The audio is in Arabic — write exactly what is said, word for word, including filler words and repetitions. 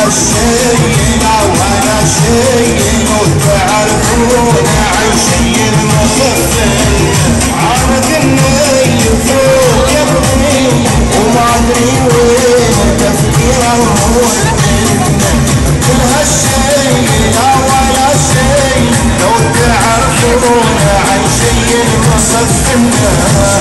هالشي لا ولا شي وتعرفون عن شي المخفن عارف اني فوق يبني وما ادري وين تفكيره مودن كل هالشي لا ولا شي لو تعرفون عن شي المخفن